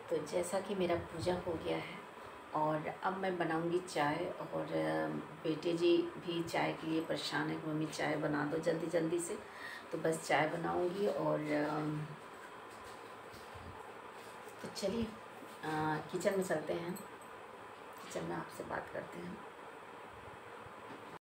तो जैसा कि मेरा पूजा हो गया है और अब मैं बनाऊंगी चाय। और बेटे जी भी चाय के लिए परेशान है कि मम्मी चाय बना दो जल्दी जल्दी से। तो बस चाय बनाऊंगी और तो चलिए किचन में चलते हैं, किचन में आपसे बात करते हैं।